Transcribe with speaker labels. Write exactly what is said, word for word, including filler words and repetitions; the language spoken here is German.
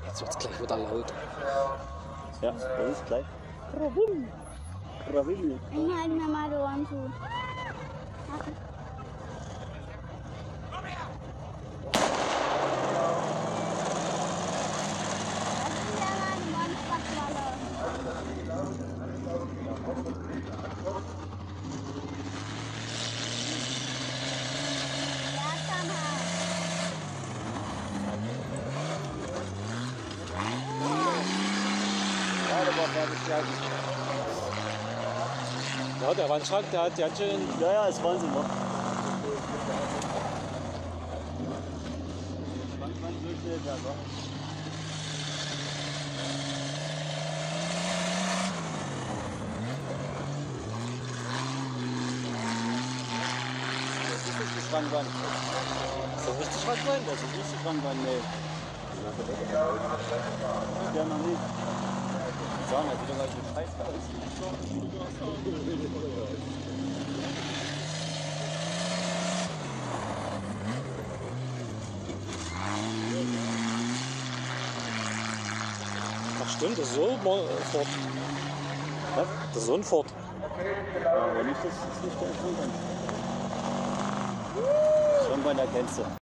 Speaker 1: Jetzt wird es gleich wieder laut.
Speaker 2: Ja, das ist gleich. Krawum! Krawilli.
Speaker 3: Ich halte mir mal die Ohren zu.
Speaker 1: Ja, der Wandschrank, der hat ganz schön.
Speaker 2: Ja, ja, ist Wahnsinn, wa?
Speaker 1: Das ist nicht die Schrankwand. Ist das nicht die Schrankwand?
Speaker 2: Das ist nicht die Schrankwand, nee. Ja, noch nicht.
Speaker 1: Sagen, er wieder gleich mit Scheiß aus. Ach stimmt, das ist so ein Ford.
Speaker 2: Was?
Speaker 1: Das ist so ein Ford.
Speaker 2: Ja, aber nicht, das ist nicht der Schrankwand. Schrankwand erkennst du.